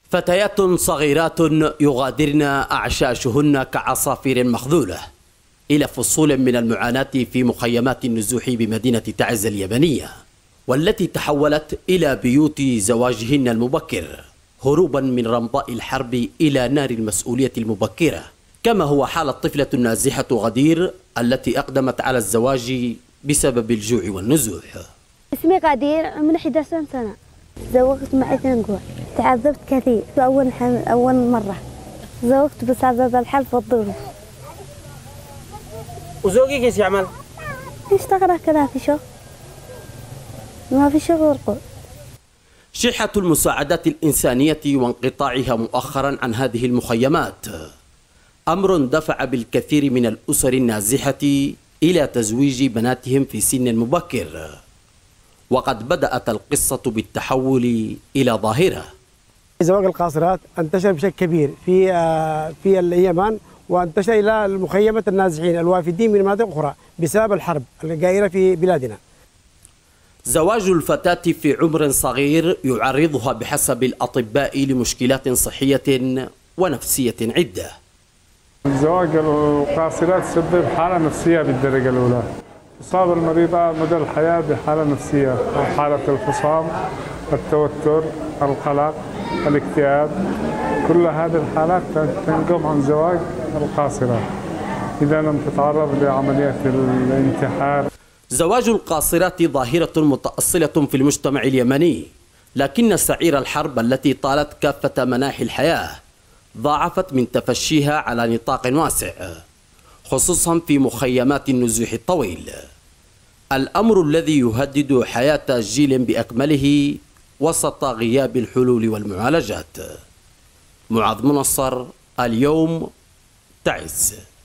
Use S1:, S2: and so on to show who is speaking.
S1: فتيات صغيرات يغادرن أعشاشهن كعصافير مخذولة إلى فصول من المعاناة في مخيمات النزوح بمدينة تعز اليابانية، والتي تحولت إلى بيوت زواجهن المبكر هروبا من رمضاء الحرب إلى نار المسؤولية المبكرة، كما هو حال الطفلة النازحة غدير التي أقدمت على الزواج بسبب الجوع والنزوح.
S2: اسمي غدير، عمري 11 سنة. تزوجت مع 2 قوى. تعذبت كثير في أول مرة. تزوجت بسبب الحرب والظروف.
S3: وزوجك ايش يعمل؟
S2: يشتغل كذا في شغل. ما في شغل.
S1: شحة المساعدات الإنسانية وانقطاعها مؤخرا عن هذه المخيمات أمر دفع بالكثير من الأسر النازحة إلى تزويج بناتهم في سن مبكر، وقد بدأت القصة بالتحول إلى ظاهرة.
S4: زواج القاصرات انتشر بشكل كبير في اليمن، وانتشر إلى المخيمات النازحين الوافدين من مناطق أخرى بسبب الحرب الجائرة في بلادنا.
S1: زواج الفتاة في عمر صغير يعرضها بحسب الأطباء لمشكلات صحية ونفسية عدة.
S5: زواج القاصرات يسبب حالة نفسية بالدرجة الأولى. إصابة المريضة مدى الحياة بحالة نفسية، حالة الفصام، التوتر، القلق، الاكتئاب. كل هذه الحالات تنقم عن زواج القاصرات إذا لم تتعرض لعملية الانتحار.
S1: زواج القاصرات ظاهرة متأصلة في المجتمع اليمني، لكن سعير الحرب التي طالت كافة مناحي الحياة ضاعفت من تفشيها على نطاق واسع، خصوصا في مخيمات النزوح الطويل، الأمر الذي يهدد حياة جيل بأكمله وسط غياب الحلول والمعالجات. معاذ منصر، اليوم، تعز.